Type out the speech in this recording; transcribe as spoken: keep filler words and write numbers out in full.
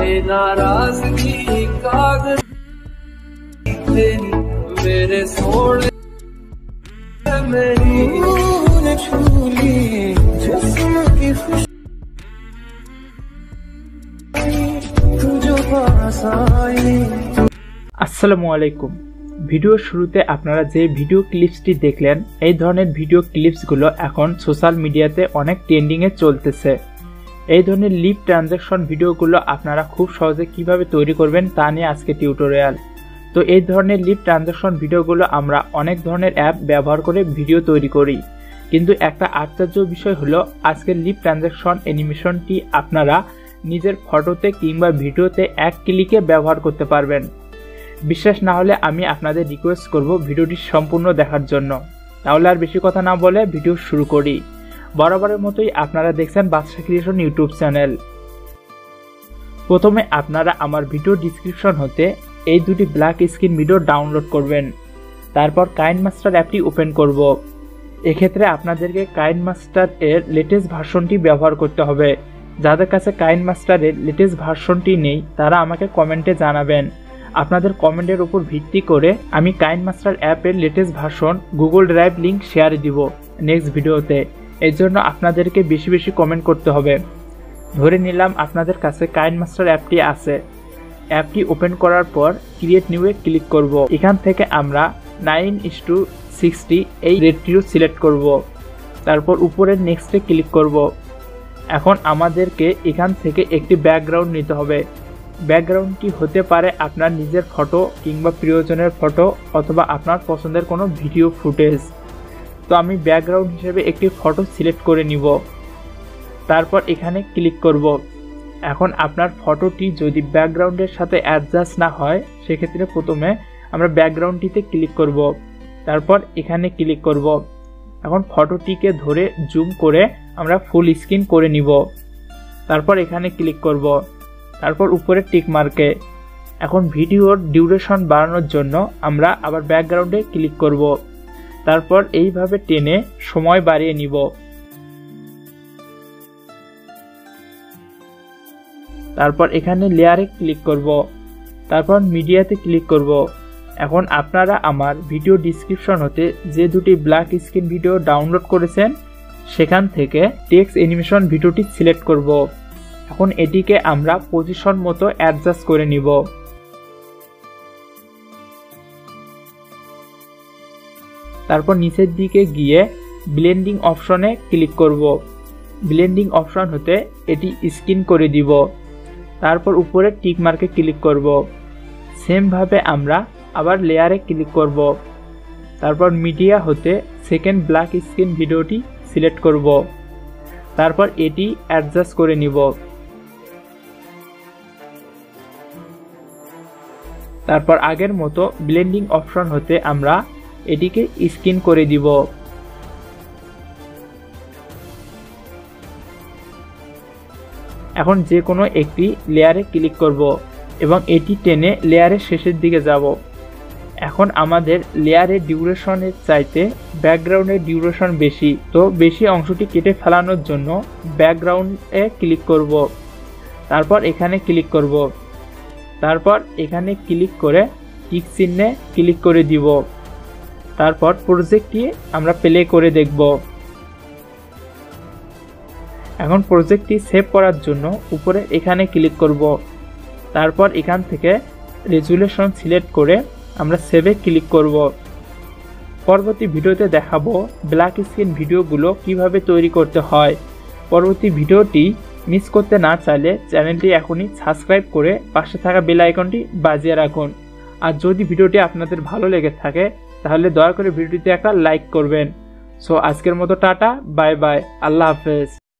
नाराजगी कागज मेरे सोने मेरी छूली जिस्म की खुशी तुझे पास आई। আসসালামু আলাইকুম। ভিডিও শুরুতে আপনারা যে ভিডিও ক্লিপসটি দেখলেন, এই ধরনের ভিডিও ক্লিপসগুলো এখন সোশ্যাল মিডিয়াতে অনেক ট্রেন্ডিংয়ে চলতেছে। এই ধরনের লিপ ট্রানজ্যাকশন ভিডিওগুলো আপনারা খুব সহজে কিভাবে তৈরি করবেন তা নিয়ে আজকে টিউটোরিয়াল। তো এই ধরনের লিপ ট্রানজ্যাকশন ভিডিওগুলো আমরা অনেক ধরনের অ্যাপ ব্যবহার করে ভিডিও তৈরি করি, কিন্তু একটা আশ্চর্য বিষয় হলো আজকের লিপ ট্রানজ্যাকশন অ্যানিমেশনটি আপনারা নিজের ফটোতে কিংবা ভিডিওতে এক ক্লিকে ব্যবহার করতে পারবেন। বিশ্বাস না হলে আমি আপনাদের রিকোয়েস্ট করব ভিডিওটি সম্পূর্ণ দেখার জন্য। তাহলে আর বেশি কথা না বলে ভিডিও শুরু করি। বরাবরের মতোই আপনারা দেখছেন বাদশা ক্রিয়েশন ইউটিউব চ্যানেল। প্রথমে আপনারা আমার ভিডিও ডিসক্রিপশন হতে এই দুটি ব্ল্যাক স্ক্রিন ভিডিও ডাউনলোড করবেন। তারপর কাইনমাস্টার অ্যাপটি ওপেন করব। এক্ষেত্রে আপনাদেরকে কাইনমাস্টার এর লেটেস্ট ভার্সনটি ব্যবহার করতে হবে। যাদের কাছে কাইনমাস্টারের লেটেস্ট ভার্সনটি নেই তারা আমাকে কমেন্টে জানাবেন। আপনাদের কমেন্টের উপর ভিত্তি করে আমি কাইনমাস্টার অ্যাপের latest version Google Drive link share দিব নেক্সট ভিডিওতে। এর জন্য আপনাদেরকে বেশি বেশি কমেন্ট করতে হবে। ধরে নিলাম আপনাদের কাছে কাইনমাস্টার অ্যাপটি আছে। অ্যাপটি ওপেন করার পর ক্রিয়েট নিউয়ে ক্লিক করব। এখান থেকে আমরা নাইন ইস টু সিক্সটি এই রেটটিও সিলেক্ট করব। তারপর উপরের নেক্সটে ক্লিক করব। এখন আমাদেরকে এখান থেকে একটি ব্যাকগ্রাউন্ড নিতে হবে। ব্যাকগ্রাউন্ডটি হতে পারে আপনার নিজের ফটো কিংবা প্রিয়জনের ফটো অথবা আপনার পছন্দের কোনো ভিডিও ফুটেজ। তো আমি ব্যাকগ্রাউন্ড হিসেবে একটি ফটো সিলেক্ট করে নিব। তারপর এখানে ক্লিক করব। এখন আপনার ফটোটি যদি ব্যাকগ্রাউন্ডের সাথে অ্যাডজাস্ট না হয় সেক্ষেত্রে প্রথমে আমরা ব্যাকগ্রাউন্ডটিতে ক্লিক করব। তারপর এখানে ক্লিক করব। এখন ফটোটিকে ধরে জুম করে আমরা ফুল স্ক্রিন করে নিব। তারপর এখানে ক্লিক করব। তারপর উপরে টিক মার্কে। এখন ভিডিওর ডিউরেশন বাড়ানোর জন্য আমরা আবার ব্যাকগ্রাউন্ডে ক্লিক করব। তারপর এইভাবে টেনে সময় বাড়িয়ে নিব। তারপর এখানে লেয়ারে ক্লিক করব। তারপর মিডিয়াতে ক্লিক করব। এখন আপনারা আমার ভিডিও ডিসক্রিপশন হতে যে দুটি ব্ল্যাক স্ক্রিন ভিডিও ডাউনলোড করেছেন সেখান থেকে টেক্সট অ্যানিমেশন ভিডিওটি সিলেক্ট করব। এখন এটিকে আমরা পজিশন মতো অ্যাডজাস্ট করে নিব। তারপর নিচের দিকে গিয়ে ব্লেন্ডিং অপশনে ক্লিক করব। ব্লেন্ডিং অপশন হতে এটি স্ক্রিন করে দিব। তারপর উপরে টিক মার্কে ক্লিক করব। সেম ভাবে আমরা আবার লেয়ারে ক্লিক করব। তারপর মিডিয়া হতে সেকেন্ড ব্ল্যাক স্ক্রিন ভিডিওটি সিলেক্ট করব। তারপর এটি অ্যাডজাস্ট করে নিব। তারপর আগের মতো ব্লেন্ডিং অপশন হতে আমরা এটিকে স্ক্রিন করে দিব। এখন যে কোনো একটি লেয়ারে ক্লিক করব এবং এটি টেনে লেয়ারের শেষের দিকে যাব। এখন আমাদের লেয়ারের ডিউরেশনের চাইতে ব্যাকগ্রাউন্ডের ডিউরেশন বেশি, তো বেশি অংশটি কেটে ফেলানোর জন্য ব্যাকগ্রাউন্ডে ক্লিক করব। তারপর এখানে ক্লিক করব। তারপর এখানে ক্লিক করে টিক চিহ্নে ক্লিক করে দিব। তারপর প্রজেক্টটি আমরা প্লে করে দেখব। এখন প্রজেক্টটি সেভ করার জন্য উপরে এখানে ক্লিক করব। তারপর এখান থেকে রেজুলেশন সিলেক্ট করে আমরা সেভে ক্লিক করব। পরবর্তী ভিডিওতে দেখাবো ব্ল্যাক স্ক্রিন ভিডিওগুলো কিভাবে তৈরি করতে হয়। পরবর্তী ভিডিওটি মিস করতে না চাইলে চ্যানেলটি এখনই সাবস্ক্রাইব করে পাশে থাকা বেল আইকনটি বাজিয়ে রাখুন। আর যদি ভিডিওটি আপনাদের ভালো লেগে থাকে তাহলে দয়া করে ভিডিওটিতে একটা লাইক করবেন। সো আজকের মতো টাটা, বাই বাই, আল্লাহ হাফেজ।